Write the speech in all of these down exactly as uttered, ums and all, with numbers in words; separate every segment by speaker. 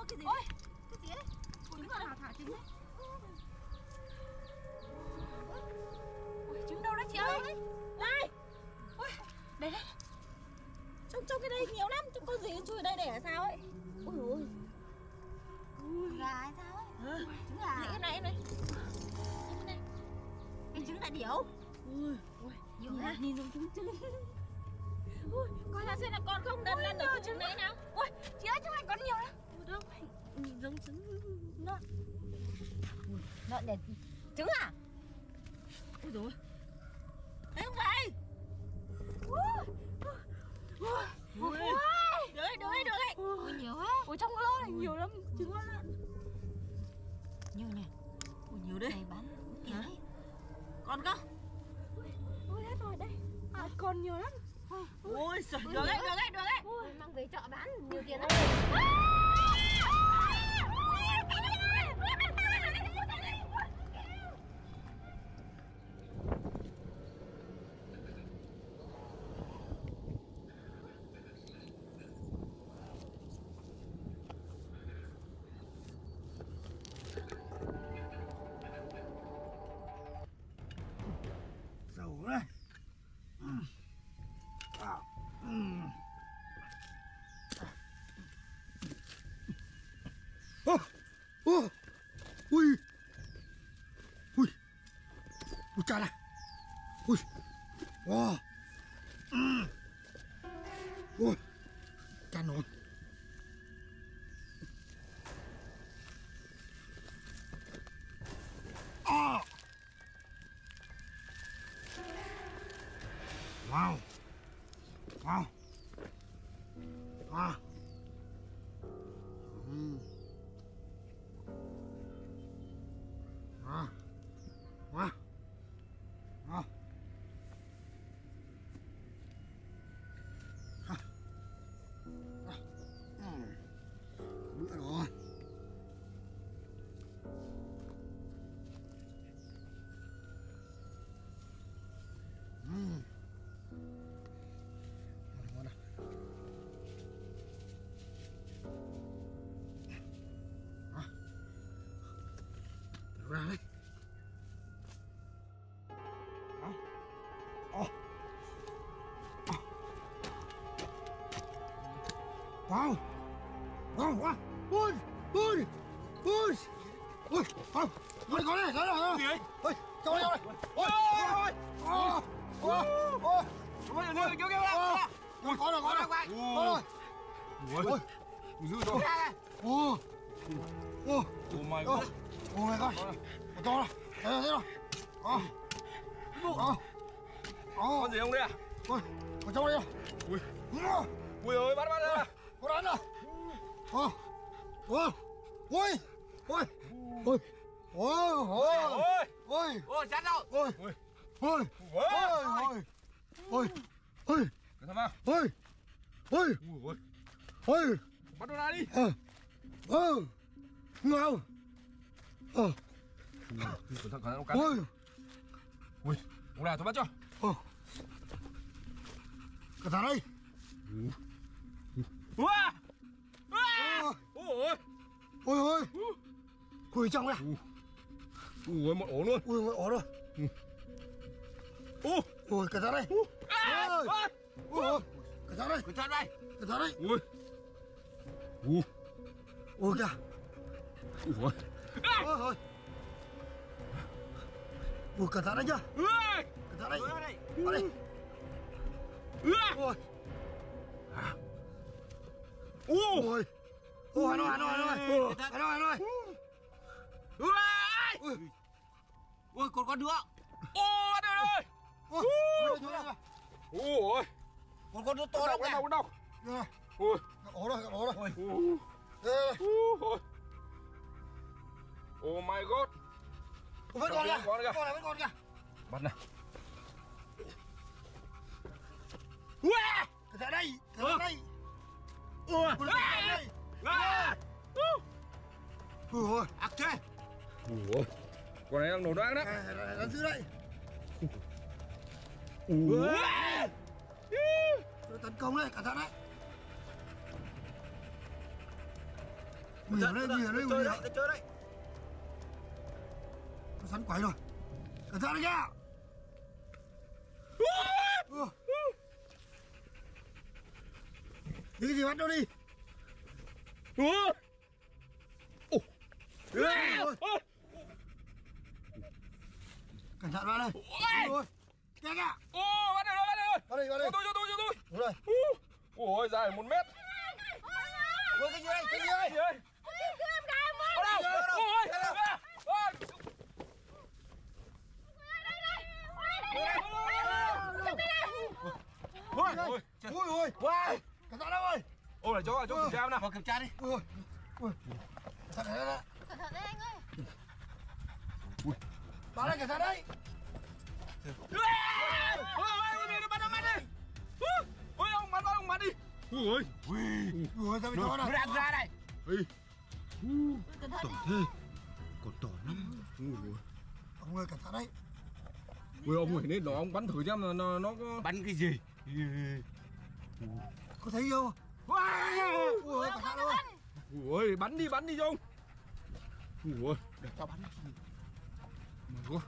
Speaker 1: cái gì?
Speaker 2: Ôi,
Speaker 1: cái gì đấy?
Speaker 2: trứng rồi
Speaker 1: thả thả trứng đấy.
Speaker 2: Ôi, trứng đâu đấy chị ơi?
Speaker 1: Đây.
Speaker 2: Ôi, đây đây.
Speaker 1: Trong trong cái đây nhiều lắm, trong con gì chui ở đây để sao ấy? Ôi ôi.
Speaker 2: Ui, gà hay sao ấy?
Speaker 1: À,
Speaker 2: Trứng gà.
Speaker 1: cái này em này. Cái này.
Speaker 2: Cái trứng đại điểu.
Speaker 1: Ui, ui,
Speaker 2: nhiều
Speaker 1: nhìn,
Speaker 2: ha.
Speaker 1: nhìn giống trứng trứng. Ui, con là xem là con không đần lên ở cái trứng đấy nào.
Speaker 2: Ui, chị ơi, trong này có nhiều lắm.
Speaker 1: Ui, đâu, nhìn giống trứng lợn.
Speaker 2: Lợn để trứng à?
Speaker 1: Ui dồi. Thấy không vậy? Ui. Ui. Ui. Được đấy, được đấy, được đấy.
Speaker 2: Ui, nhiều quá.
Speaker 1: Ui, trong cái lô này nhiều lắm, trứng lợn lợn.
Speaker 2: Nhiều nè.
Speaker 1: Ui, nhiều đấy.
Speaker 2: Này bán tiền đấy.
Speaker 1: Còn không? Ui, ui, hết rồi đây. À, còn nhiều lắm. Ui, ui giời, được đấy, được đấy, được đấy.
Speaker 2: Ui, mang về chợ bán nhiều tiền lắm.
Speaker 3: Dầu đây. À. Ô, ô, ui, ui, ui cha này, ui, wow, ui, cha ngon. À. Wow. Wow. À. Ừ. À. À. À. À. À. Bữa rồi. Ừ. Ngon nào. À. Ra đây. À. À. À. Wow. Wow, wow. Ui, ui, ui. Ui, không. Ui, có đây, có đây.
Speaker 4: Gì ấy?
Speaker 3: Ui, cho đây, cho đây. Ui, ui, ui. Ôi, ôi,
Speaker 4: Ôi, ôi, ôi, kêu kêu kêu.
Speaker 3: ôi, có rồi, có rồi, có rồi.
Speaker 4: Ôi, ôi, dữ rồi.
Speaker 3: Ôi, ôi,
Speaker 4: Oh my
Speaker 3: ôi,
Speaker 4: god.
Speaker 3: ôi my god, to rồi, thế rồi, thế rồi. Ờ, ờ,
Speaker 4: Con gì không đây à?
Speaker 3: ôi, ở trong đây rồi.
Speaker 4: Ui, ui ơi, bắt bắt ra.
Speaker 3: Có đánh rồi. Ờ, ôi, ôi, ôi, ôi, ôi, ôi,
Speaker 4: Ôi,
Speaker 3: ôi,
Speaker 4: ôi, chắn rồi.
Speaker 3: ôi,
Speaker 4: Ôi,
Speaker 3: ôi, ôi, ôi, ôi, ôi,
Speaker 4: cái thằng nào?
Speaker 3: ôi, ôi,
Speaker 4: Ui, ôi,
Speaker 3: ôi,
Speaker 4: bắt nó ra đi.
Speaker 3: ờ, ờ, ngao, ờ,
Speaker 4: Cẩn thận, cẩn thận, nó cắn.
Speaker 3: ôi,
Speaker 4: Ui, ông nào tôi bắt cho.
Speaker 3: ờ, cả thằng đây,
Speaker 4: Ua, ua, ôi, ôi,
Speaker 3: ôi, ôi, ui trong đây,
Speaker 4: ui, ôi, một ổ luôn.
Speaker 3: ui, ôi, ổ rồi,
Speaker 4: Ui,
Speaker 3: ui, cả thằng đây,
Speaker 4: à,
Speaker 3: ôi,
Speaker 4: ôi,
Speaker 3: ui, ôi, cả thằng đây,
Speaker 4: cẩn thận đây.
Speaker 3: cả thằng đây,
Speaker 4: Ui, ui,
Speaker 3: ui kìa,
Speaker 4: ui, ôi,
Speaker 3: ôi, ôi, ui, cả thằng đây chưa,
Speaker 4: ui,
Speaker 3: cả thằng đây,
Speaker 4: ở đây.
Speaker 3: ở đây,
Speaker 4: Ui,
Speaker 3: ôi,
Speaker 4: ui,
Speaker 3: ôi, ôi, Hà Nội, Hà Nội, Hà Nội, Hà Nội, Hà Nội, Hà Nội,
Speaker 4: ui,
Speaker 3: ui,
Speaker 4: ui, còn con nữa. Ô, đây rồi.
Speaker 3: ôi, ôi, ôi, ôi,
Speaker 4: Ui,
Speaker 3: còn con đứa to
Speaker 4: to
Speaker 3: lắm
Speaker 4: đâu,
Speaker 3: kìa,
Speaker 4: con đâu, con đâu.
Speaker 3: kìa,
Speaker 4: Ui,
Speaker 3: ổ rồi, ổ rồi,
Speaker 4: ui,
Speaker 3: đây, đây,
Speaker 4: ui, oh my god.
Speaker 3: vẫn còn kìa,
Speaker 4: Con kìa.
Speaker 3: con này vẫn còn kìa,
Speaker 4: Bắt nào. Ui,
Speaker 3: cả thằng đây, cả thằng đây,
Speaker 4: ui,
Speaker 3: con này đây,
Speaker 4: à,
Speaker 3: ui, ôi,
Speaker 4: ác thế. Ui, con này đang nổ đoán đó.
Speaker 3: này, này, nó giữ đây,
Speaker 4: Ui,
Speaker 3: nó tấn công đây, cả thằng đấy, Nguy hiểm đây, nguy hiểm đây, nguy
Speaker 4: Chơi
Speaker 3: hiểm.
Speaker 4: đấy, ta chơi đấy.
Speaker 3: Nó sắn quẩy rồi. Cẩn thận đấy nha. Ừ. Đi cái gì bắt nó đi.
Speaker 4: Ủa? Ồ.
Speaker 3: Ôi. Cẩn thận vào đây. Ôi. Kìa kìa.
Speaker 4: Ô, bắt được rồi, bắt được rồi.
Speaker 3: Vào đây, vào đây.
Speaker 4: Cho tôi, cho tôi, cho tôi.
Speaker 3: Đúng rồi.
Speaker 4: Ôi, dài một mét.
Speaker 3: Ôi, cái gì đây? Cái gì đây?
Speaker 4: Gì đây? Ở đâu? Ở đâu? Ôi, ôi. Ôi, ôi,
Speaker 3: Ôi, ôi.
Speaker 4: ôi.
Speaker 3: Cẩn thận đâu ơi.
Speaker 4: Ôi, để cho cho kiểm tra nào.
Speaker 3: Vào kiểm tra đi. Ôi. Ôi. Cẩn thận đấy.
Speaker 2: Cẩn thận đấy anh ơi.
Speaker 3: Báo đây, cẩn thận đấy.
Speaker 4: Ôi, ôi, ôi, bắn nó, bắn đi. Ôi, ông bắn, ông bắn đi. Ôi, ôi.
Speaker 3: Ôi, ra bên đó này.
Speaker 4: Nó đang ra đây.
Speaker 2: Cẩn thận
Speaker 3: Tỏ
Speaker 2: nhá.
Speaker 3: thế. Còn tỏ lắm. Ông ơi, cẩn thận đấy.
Speaker 4: Ôi, ông ơi, nên nó ông bắn thử xem là nó nó có
Speaker 5: Bắn cái gì?
Speaker 3: Có thấy không? Ôi, cẩn thận thôi.
Speaker 4: Ôi, bắn đi, bắn đi cho ông. Ôi, để tao bắn. Mà quá.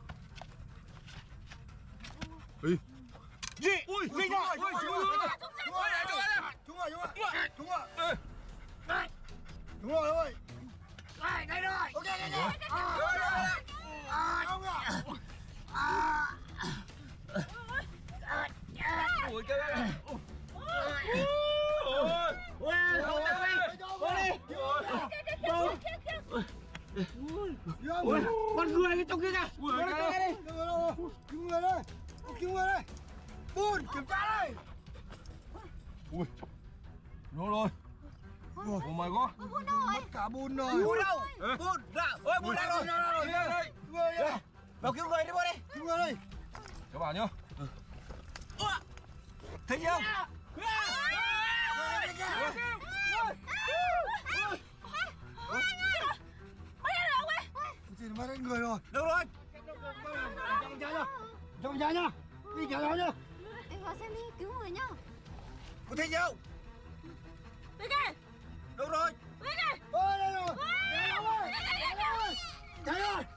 Speaker 4: Ê.
Speaker 5: Gì?
Speaker 4: Ui,
Speaker 3: Ui,
Speaker 4: kinh rồi. Ui,
Speaker 3: chúng
Speaker 4: chú
Speaker 3: rồi,
Speaker 4: ơi.
Speaker 3: chúng rồi, chúng rồi, chúng rồi, chúng rồi, chúng rồi,
Speaker 4: Ê.
Speaker 3: chúng rồi, ơi. Đây, đây rồi. Ok, ok, ok. À, ông ạ. À.
Speaker 4: Ôi, trời ơi. Ôi,
Speaker 3: Ôi,
Speaker 5: Con người cái trong kia kìa.
Speaker 4: ui, cái này.
Speaker 3: cứu người đây, cứu người đây. Bùn, kiểm tra đây.
Speaker 4: Ui. Nó rồi. Oh my god.
Speaker 3: Mất cả bùn rồi.
Speaker 5: Bùn đâu?
Speaker 4: Ê.
Speaker 5: Bùn ra. Ôi bùn ra rồi.
Speaker 4: Đây, đây, đây.
Speaker 3: Cứu người đây.
Speaker 5: Vào cứu người đi bố đi.
Speaker 3: Cứu người đây.
Speaker 4: Các bạn nhá.
Speaker 5: Thấy không?
Speaker 3: Chị nó bắt người rồi.
Speaker 5: Đâu rồi?
Speaker 3: Trong nhà nhá. Trong nhà nhá. Đi kéo nó nhá.
Speaker 2: Em vào xem đi, cứu người nhá.
Speaker 5: Có thấy không?
Speaker 1: Đi kìa.
Speaker 5: Đâu rồi?
Speaker 1: Đi kìa.
Speaker 3: Ôi, đây rồi. Đây rồi. Đây rồi.